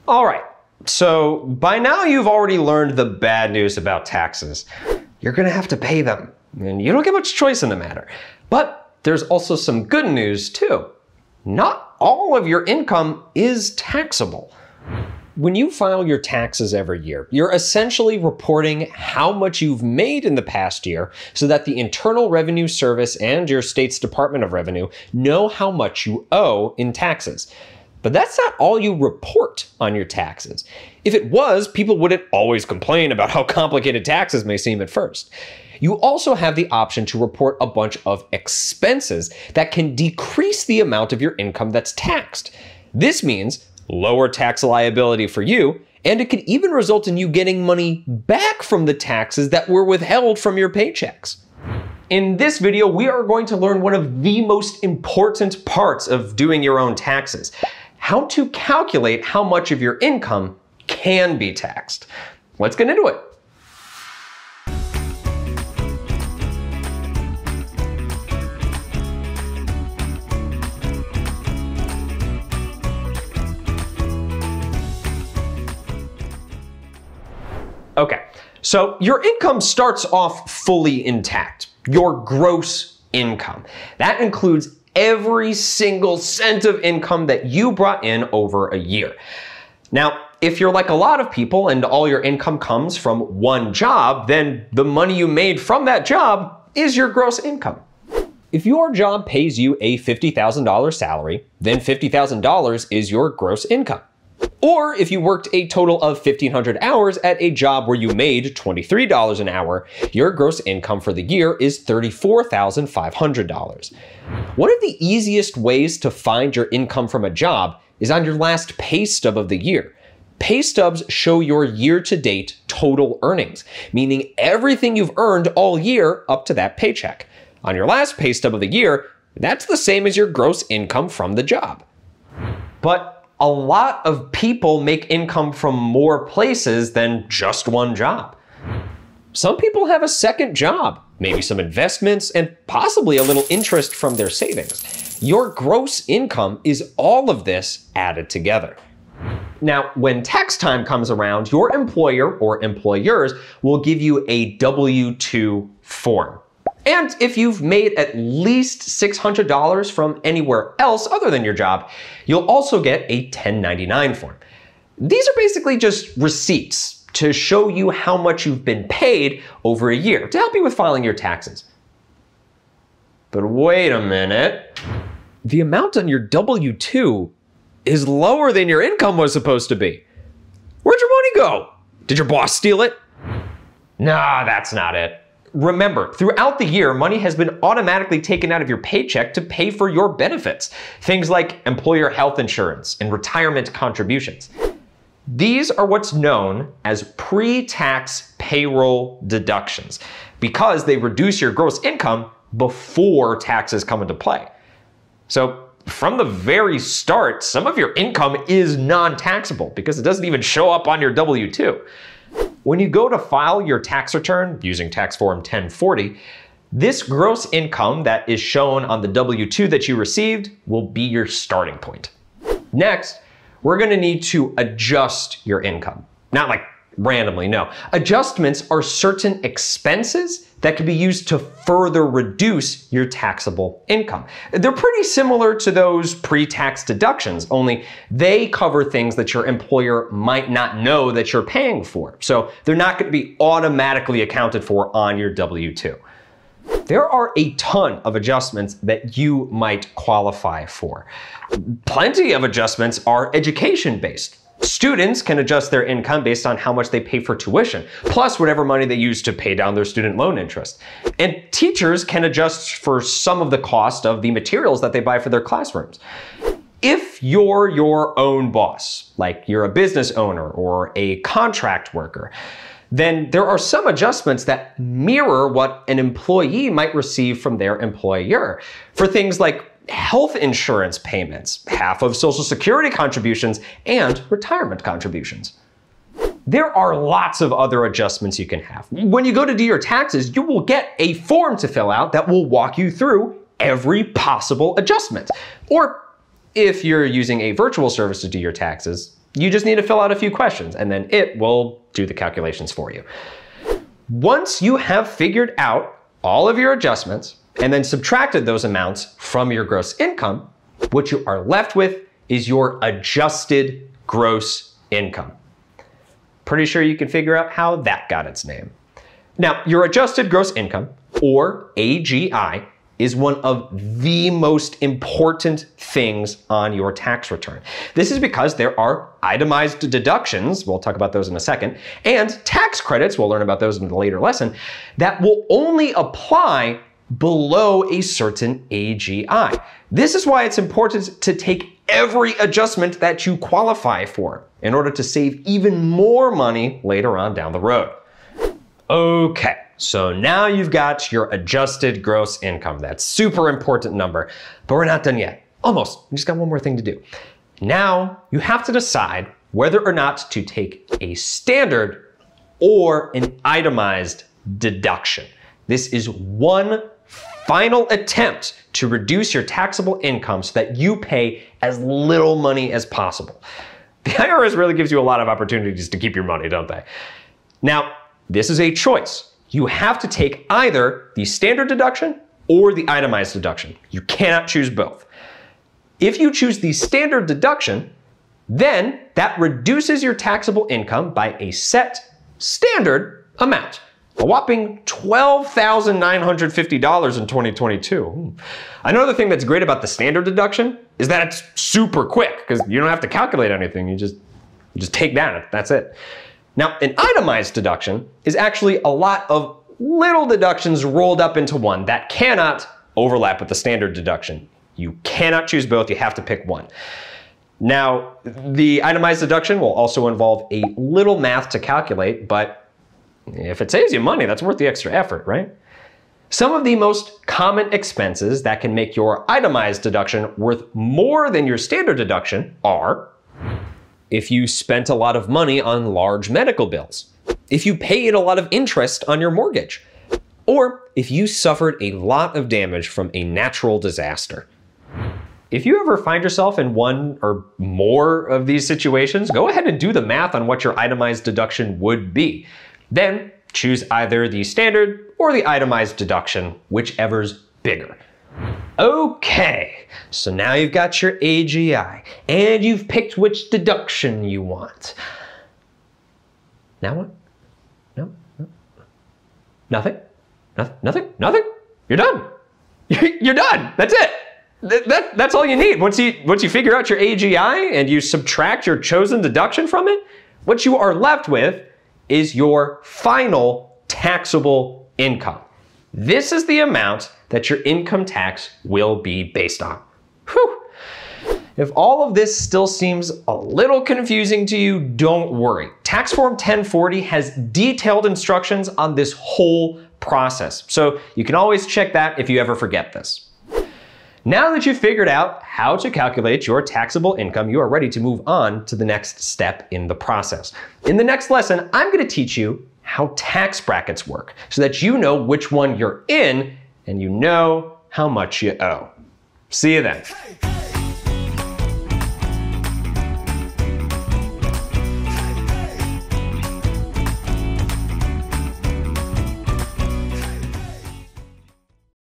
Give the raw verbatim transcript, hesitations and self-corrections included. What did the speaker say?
All right, so by now you've already learned the bad news about taxes. You're gonna have to pay them, and you don't get much choice in the matter. But there's also some good news too. Not all of your income is taxable. When you file your taxes every year, you're essentially reporting how much you've made in the past year so that the Internal Revenue Service and your state's Department of Revenue know how much you owe in taxes. But that's not all you report on your taxes. If it was, people wouldn't always complain about how complicated taxes may seem at first. You also have the option to report a bunch of expenses that can decrease the amount of your income that's taxed. This means lower tax liability for you, and it could even result in you getting money back from the taxes that were withheld from your paychecks. In this video, we are going to learn one of the most important parts of doing your own taxes: how to calculate how much of your income can be taxed. Let's get into it. Okay, so your income starts off fully intact, your gross income. That includes every single cent of income that you brought in over a year. Now, if you're like a lot of people and all your income comes from one job, then the money you made from that job is your gross income. If your job pays you a fifty thousand dollar salary, then fifty thousand dollars is your gross income. Or if you worked a total of fifteen hundred hours at a job where you made twenty-three dollars an hour, your gross income for the year is thirty-four thousand five hundred dollars. One of the easiest ways to find your income from a job is on your last pay stub of the year. Pay stubs show your year-to-date total earnings, meaning everything you've earned all year up to that paycheck. On your last pay stub of the year, that's the same as your gross income from the job. But a lot of people make income from more places than just one job. Some people have a second job, maybe some investments, and possibly a little interest from their savings. Your gross income is all of this added together. Now, when tax time comes around, your employer or employers will give you a W two form. And if you've made at least six hundred dollars from anywhere else other than your job, you'll also get a ten ninety-nine form. These are basically just receipts to show you how much you've been paid over a year to help you with filing your taxes. But wait a minute. The amount on your W two is lower than your income was supposed to be. Where'd your money go? Did your boss steal it? Nah, that's not it. Remember, throughout the year, money has been automatically taken out of your paycheck to pay for your benefits. Things like employer health insurance and retirement contributions. These are what's known as pre-tax payroll deductions because they reduce your gross income before taxes come into play. So from the very start, some of your income is non-taxable because it doesn't even show up on your W two. When you go to file your tax return using tax form ten forty, this gross income that is shown on the W two that you received will be your starting point. Next, we're going to need to adjust your income. Not like randomly, no. Adjustments are certain expenses that can be used to further reduce your taxable income. They're pretty similar to those pre-tax deductions, only they cover things that your employer might not know that you're paying for. So they're not going to be automatically accounted for on your W two. There are a ton of adjustments that you might qualify for. Plenty of adjustments are education-based. Students can adjust their income based on how much they pay for tuition, plus whatever money they use to pay down their student loan interest. And teachers can adjust for some of the cost of the materials that they buy for their classrooms. If you're your own boss, like you're a business owner or a contract worker, then there are some adjustments that mirror what an employee might receive from their employer for things like health insurance payments, half of Social Security contributions, and retirement contributions. There are lots of other adjustments you can have. When you go to do your taxes, you will get a form to fill out that will walk you through every possible adjustment. Or if you're using a virtual service to do your taxes, You just need to fill out a few questions and then it will do the calculations for you. Once you have figured out all of your adjustments and then subtracted those amounts from your gross income, what you are left with is your adjusted gross income. Pretty sure you can figure out how that got its name. Now, your adjusted gross income, or A G I, is one of the most important things on your tax return. This is because there are itemized deductions, we'll talk about those in a second, and tax credits, we'll learn about those in a later lesson, that will only apply below a certain A G I. This is why it's important to take every adjustment that you qualify for in order to save even more money later on down the road. Okay, so now you've got your adjusted gross income. That's super important number, but we're not done yet. Almost, we just got one more thing to do. Now you have to decide whether or not to take a standard or an itemized deduction. This is one final attempt to reduce your taxable income so that you pay as little money as possible. The I R S really gives you a lot of opportunities to keep your money, don't they? Now, this is a choice. You have to take either the standard deduction or the itemized deduction. You cannot choose both. If you choose the standard deduction, then that reduces your taxable income by a set standard amount. A whopping twelve thousand nine hundred fifty dollars in twenty twenty-two. Another thing that's great about the standard deduction is that it's super quick because you don't have to calculate anything. You just, you just take that, that's it. Now, an itemized deduction is actually a lot of little deductions rolled up into one that cannot overlap with the standard deduction. You cannot choose both, you have to pick one. Now, the itemized deduction will also involve a little math to calculate, but if it saves you money, that's worth the extra effort, right? Some of the most common expenses that can make your itemized deduction worth more than your standard deduction are if you spent a lot of money on large medical bills, if you paid a lot of interest on your mortgage, or if you suffered a lot of damage from a natural disaster. If you ever find yourself in one or more of these situations, go ahead and do the math on what your itemized deduction would be. Then choose either the standard or the itemized deduction, whichever's bigger. Okay, so now you've got your A G I and you've picked which deduction you want. Now what? No, no. Nothing? Nothing? Nothing? Nothing? You're done. You're done. That's it. That, that, that's all you need. Once you, once you figure out your A G I and you subtract your chosen deduction from it, what you are left with is your final taxable income. This is the amount that your income tax will be based on. Whew. If all of this still seems a little confusing to you, don't worry. Tax Form ten forty has detailed instructions on this whole process, so you can always check that if you ever forget this. Now that you've figured out how to calculate your taxable income, you are ready to move on to the next step in the process. In the next lesson, I'm going to teach you how tax brackets work so that you know which one you're in and you know how much you owe. See you then.